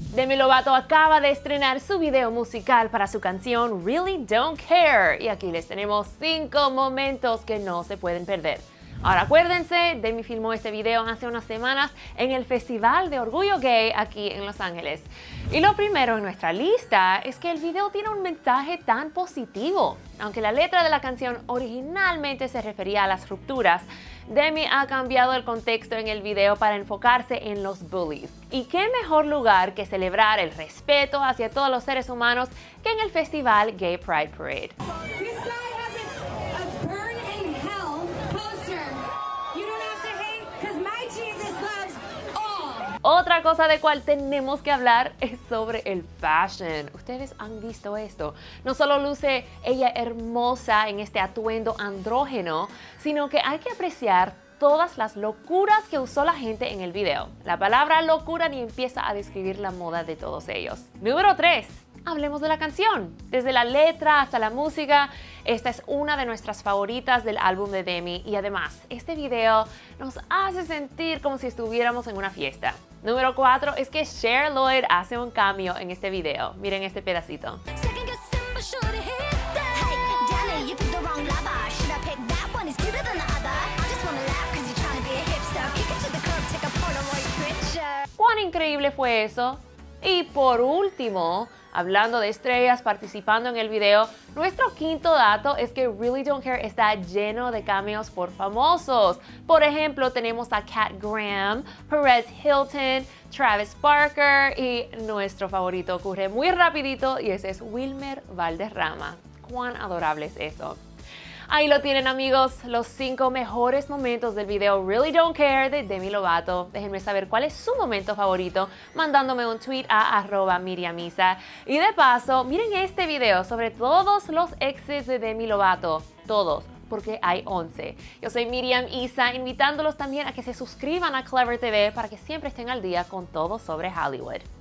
Demi Lovato acaba de estrenar su video musical para su canción Really Don't Care y aquí les tenemos 5 momentos que no se pueden perder. Ahora acuérdense, Demi filmó este video hace unas semanas en el Festival de Orgullo Gay aquí en Los Ángeles. Y lo primero en nuestra lista es que el video tiene un mensaje tan positivo. Aunque la letra de la canción originalmente se refería a las rupturas, Demi ha cambiado el contexto en el video para enfocarse en los bullies. Y qué mejor lugar que celebrar el respeto hacia todos los seres humanos que en el festival Gay Pride Parade. Otra cosa de cual tenemos que hablar es sobre el fashion. Ustedes han visto esto. No solo luce ella hermosa en este atuendo andrógeno, sino que hay que apreciar todas las locuras que usó la gente en el video. La palabra locura ni empieza a describir la moda de todos ellos. Número 3. Hablemos de la canción. Desde la letra hasta la música, esta es una de nuestras favoritas del álbum de Demi y además, este video nos hace sentir como si estuviéramos en una fiesta. Número 4 es que Cher Lloyd hace un cameo en este video. Miren este pedacito. ¿Cuán increíble fue eso? Y por último, hablando de estrellas participando en el video, nuestro quinto dato es que Really Don't Care está lleno de cameos por famosos. Por ejemplo, tenemos a Kat Graham, Perez Hilton, Travis Barker y nuestro favorito ocurre muy rapidito y ese es Wilmer Valderrama. ¡Cuán adorable es eso! Ahí lo tienen, amigos, los 5 mejores momentos del video Really Don't Care de Demi Lovato. Déjenme saber cuál es su momento favorito mandándome un tweet a @miriamisa. Y de paso, miren este video sobre todos los exes de Demi Lovato. Todos, porque hay 11. Yo soy Miriam Isa, invitándolos también a que se suscriban a Clever TV para que siempre estén al día con todo sobre Hollywood.